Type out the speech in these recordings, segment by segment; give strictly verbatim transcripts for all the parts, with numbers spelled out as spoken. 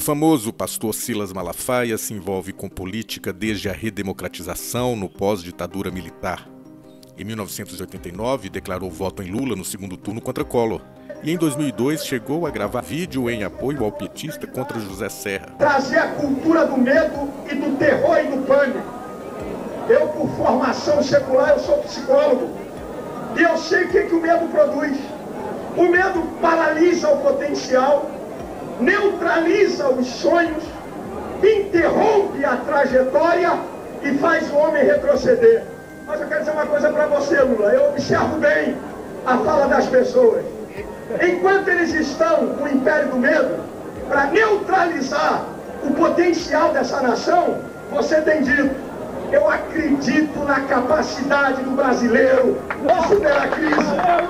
famoso pastor Silas Malafaia se envolve com política desde a redemocratização no pós-ditadura militar. Em mil novecentos e oitenta e nove, declarou voto em Lula no segundo turno contra Collor. E em dois mil e dois, chegou a gravar vídeo em apoio ao petista contra José Serra. Trazer a cultura do medo e do terror e do pânico. Eu, por formação secular, eu sou psicólogo. E eu sei o que, que o medo produz. O medo paralisa o potencial, neutraliza os sonhos, interrompe a trajetória e faz o homem retroceder. Mas eu quero dizer uma coisa para você, Lula. Eu observo bem a fala das pessoas. Enquanto eles estão com o império do medo, para neutralizar o potencial dessa nação, você tem dito: eu acredito na capacidade do brasileiro de superar a crise.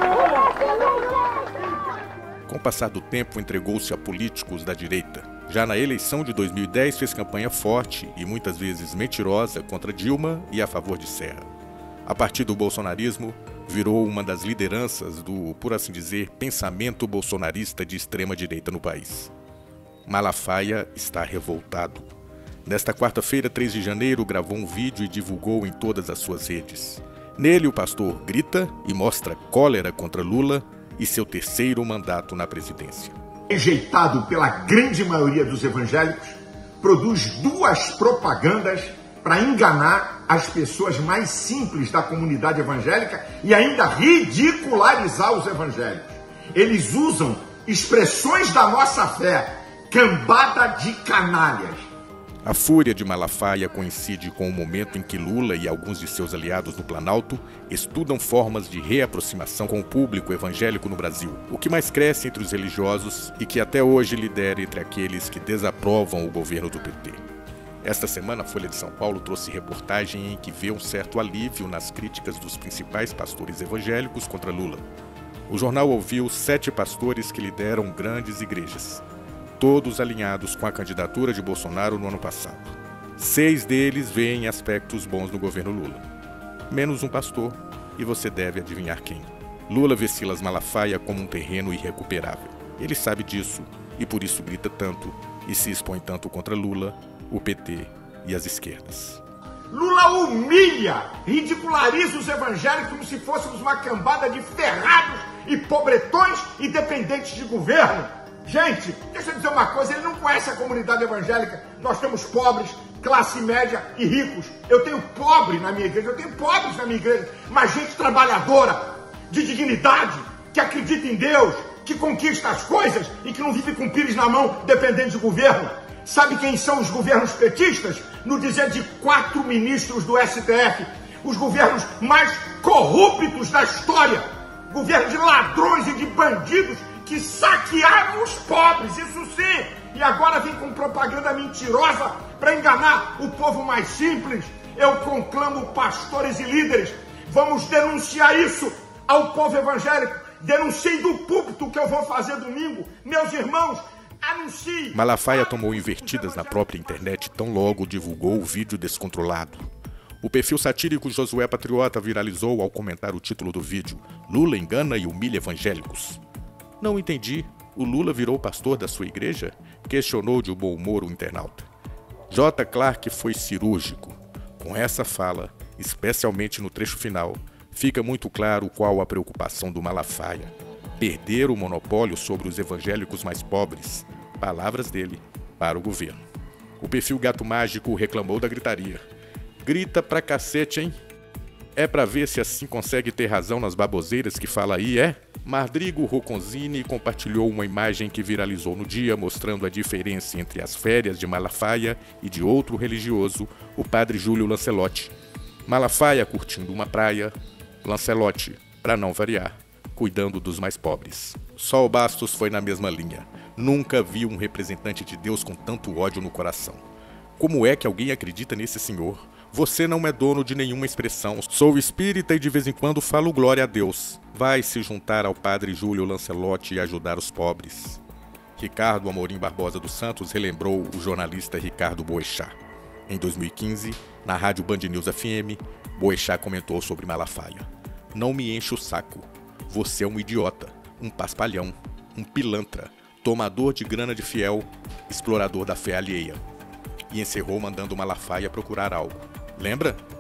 Com o passar do tempo, entregou-se a políticos da direita. Já na eleição de dois mil e dez, fez campanha forte e muitas vezes mentirosa contra Dilma e a favor de Serra. A partir do bolsonarismo, virou uma das lideranças do, por assim dizer, pensamento bolsonarista de extrema-direita no país. Malafaia está revoltado. Nesta quarta-feira, três de janeiro, gravou um vídeo e divulgou em todas as suas redes. Nele, o pastor grita e mostra cólera contra Lula e seu terceiro mandato na presidência. Rejeitado pela grande maioria dos evangélicos, produz duas propagandas para enganar as pessoas mais simples da comunidade evangélica e ainda ridicularizar os evangélicos. Eles usam expressões da nossa fé, cambada de canalhas. A fúria de Malafaia coincide com o momento em que Lula e alguns de seus aliados no Planalto estudam formas de reaproximação com o público evangélico no Brasil, o que mais cresce entre os religiosos e que até hoje lidera entre aqueles que desaprovam o governo do P T. Esta semana, a Folha de São Paulo trouxe reportagem em que vê um certo alívio nas críticas dos principais pastores evangélicos contra Lula. O jornal ouviu sete pastores que lideram grandes igrejas, todos alinhados com a candidatura de Bolsonaro no ano passado. Seis deles veem aspectos bons no governo Lula. Menos um pastor, e você deve adivinhar quem. Lula vê Silas Malafaia como um terreno irrecuperável. Ele sabe disso, e por isso grita tanto e se expõe tanto contra Lula, o P T e as esquerdas. Lula humilha, ridiculariza os evangélicos como se fôssemos uma cambada de ferrados e pobretões e dependentes de governo. Gente, deixa eu dizer uma coisa, ele não conhece a comunidade evangélica. Nós temos pobres, classe média e ricos. Eu tenho pobre na minha igreja, eu tenho pobres na minha igreja, mas gente trabalhadora, de dignidade, que acredita em Deus, que conquista as coisas e que não vive com pires na mão dependendo de governo. Sabe quem são os governos petistas? No dizer de quatro ministros do S T F, os governos mais corruptos da história, governo de ladrões e de bandidos que saquearam os pobres, isso sim, e agora vem com propaganda mentirosa para enganar o povo mais simples. Eu conclamo pastores e líderes, vamos denunciar isso ao povo evangélico. Denunciei do púlpito que eu vou fazer domingo, meus irmãos. Anuncie. Malafaia tomou invertidas na própria internet tão logo divulgou o vídeo descontrolado. O perfil satírico Josué Patriota viralizou ao comentar o título do vídeo: Lula engana e humilha evangélicos. Não entendi. O Lula virou pastor da sua igreja? Questionou de bom humor o internauta. J. Clark foi cirúrgico. Com essa fala, especialmente no trecho final, fica muito claro qual a preocupação do Malafaia: perder o monopólio sobre os evangélicos mais pobres. Palavras dele para o governo. O perfil Gato Mágico reclamou da gritaria. Grita pra cacete, hein? É pra ver se assim consegue ter razão nas baboseiras que fala aí, é? Madrigo Roconzini compartilhou uma imagem que viralizou no dia mostrando a diferença entre as férias de Malafaia e de outro religioso, o padre Júlio Lancelotti. Malafaia curtindo uma praia, Lancelotti, para não variar, cuidando dos mais pobres. Só o Bastos foi na mesma linha. Nunca vi um representante de Deus com tanto ódio no coração. Como é que alguém acredita nesse senhor? Você não é dono de nenhuma expressão. Sou espírita e de vez em quando falo glória a Deus. Vai se juntar ao padre Júlio Lancelotti e ajudar os pobres. Ricardo Amorim Barbosa dos Santos relembrou o jornalista Ricardo Boechat. Em dois mil e quinze, na rádio Band News F M, Boechat comentou sobre Malafaia. Não me enche o saco. Você é um idiota, um paspalhão, um pilantra. tomador de grana de fiel, explorador da fé alheia. E encerrou mandando Malafaia procurar algo. Lembra?